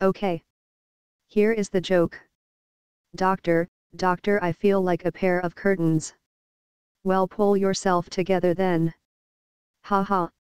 Okay. Here is the joke. Doctor, doctor, I feel like a pair of curtains. Well, pull yourself together then. Ha ha.